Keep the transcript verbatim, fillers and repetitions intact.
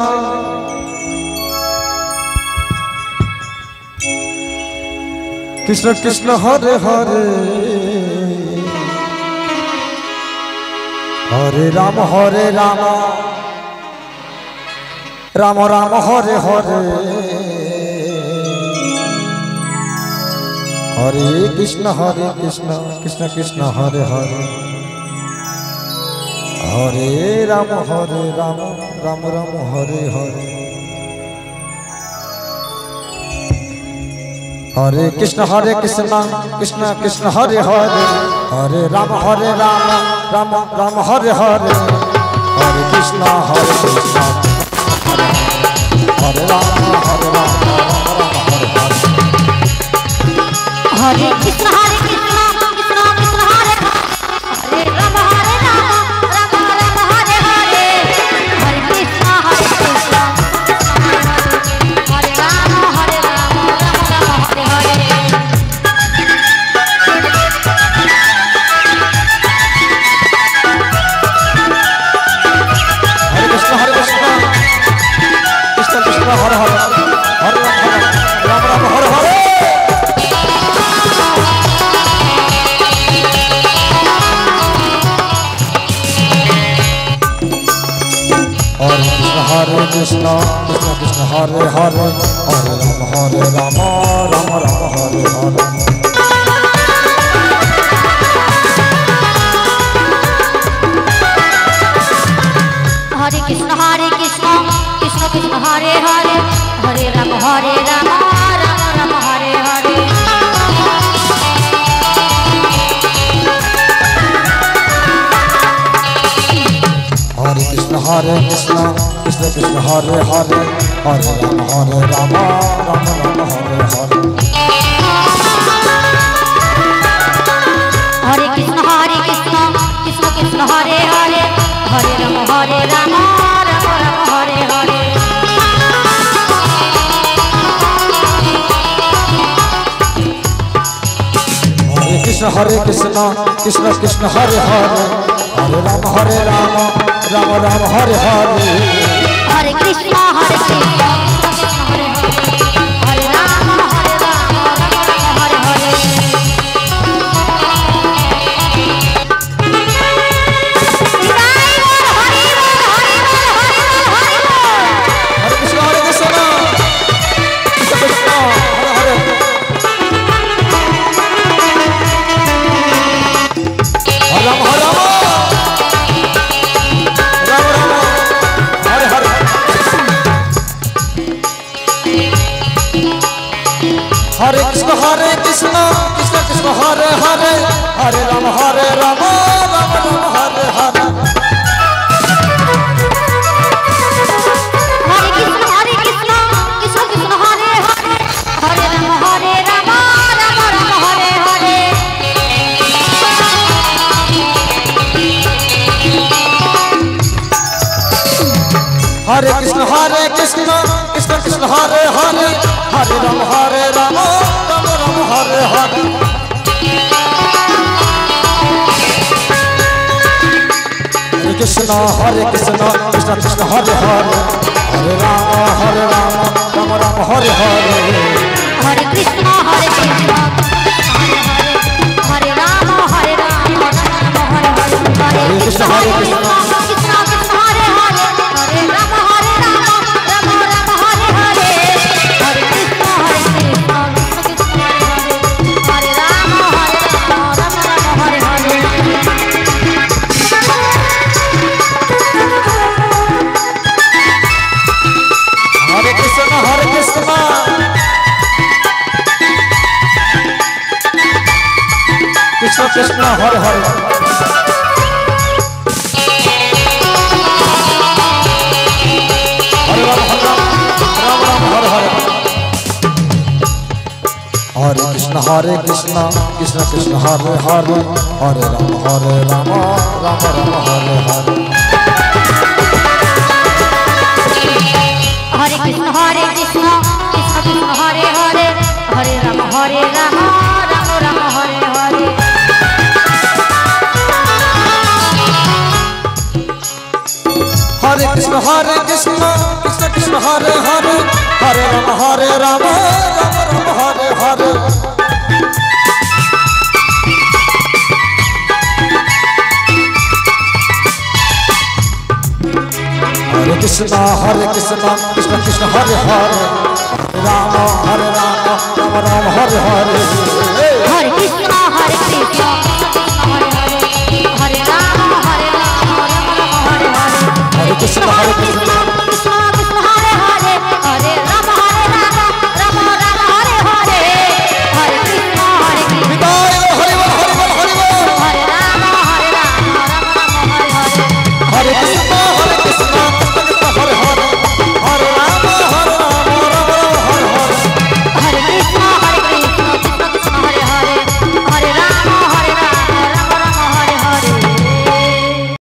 Krishna Krishna Hare Hare Hare Ram Hare Ram Ram Ram Hare Hare Hare Krishna Hare Krishna Krishna Krishna Hare Hare Hare Ram Hare Ram Ram Ram Hare Hare Hare Krishna Hare Krishna Krishna Krishna Hare Hare Hare Ram Hare Ram Ram Ram Hare Hare Hare Krishna Hare Krishna Hare Ram Hare Ram Ram Hare Hare Hare Krishna Hare Krishna Krishna Krishna Hare Hare Ram Hare Ram Ram Ram Hare Hare Hare Krishna Hare Krishna Hare Ram Hare Ram Ram Ram Hare Hare Hare Krishna Hare Krishna Krishna Krishna Hare Hare Hare Ram Ram Hare Hare Hare Krishna Krishna Krishna Hare Hare Hare Ram Hare Ram Ram Ram Hare Hare Hare Krishna Hare Krishna Krishna Krishna Hare Hare Hare Ram Hare Ram Ram Ram Hare Hare Hare Krishna Hare Krishna Krishna Krishna Hare Hare Hare Ram Hare Ram Ram Ram Hare Hare Hare Krishna Hare Krishna Krishna Krishna Hare Hare Hare Ram Hare Ram Ram Ram Hare Hare Hare Krishna Hare Krishna Krishna Krishna Hare Hare Hare Ram Hare Ram Ram Ram Hare Hare Hare Krishna Hare Krishna Krishna Hare Hare Hare Ram Hare Ram Ram Ram Hare Hare Hare Krishna Hare Krishna Krishna Krishna Hare Hare Hare Ram Hare Ram Ram Ram Hare Hare Hare Krishna Hare Krishna Krishna Krishna Hare Hare Hare Ram Hare Ram Ram Ram Hare Hare Hare Krishna Hare Krishna Krishna Krishna Hare Hare Hare Ram Hare Ram Ram Ram Hare Hare Hare Krishna Hare Krishna Krishna Krishna Hare Hare Hare Ram Hare Ram Ram Ram Hare Hare Hare Krishna Hare Krishna Krishna Krishna Hare Hare Hare Ram Hare Ram Ram Ram Hare Hare Hare Krishna Hare Krishna Hare Hare Hare Ram Hare Ram Ram Ram Hare Hare Hare Krishna Hare Krishna Krishna Krishna Hare Hare Hare Ram Hare Ram Ram Ram Hare Hare Hare Krishna Hare Krishna Krishna Krishna Hare Hare Hare Ram Hare Ram Ram Ram Hare Hare Hare Krishna Hare Krishna Krishna Krishna Hare Hare Hare Ram Hare Ram Ram Ram Hare Hare Hare Krishna Hare Krishna Krishna Krishna Hare Hare Hare Ram Hare Ram Ram Ram Hare Hare Hare Krishna Hare Krishna Krishna Krishna Hare Hare Hare Ram Hare Ram Ram Ram Hare Hare Hare Krishna Hare Krishna Krishna Hare Krishna Hare Krishna Krishna Krishna Hare Hare Ram Hare Ram Ram Ram Hare Hare Hare Krishna Hare Krishna Hare Hare Hare Ram Hare Ram Ram Ram Hare Hare Hare Krishna Hare Krishna